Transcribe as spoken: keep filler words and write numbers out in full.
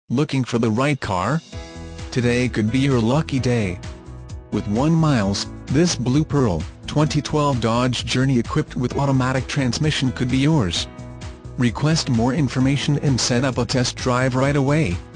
Looking for the right car? Today could be your lucky day. With one miles, this Blue Pearl, twenty twelve Dodge Journey equipped with automatic transmission could be yours. Request more information and set up a test drive right away.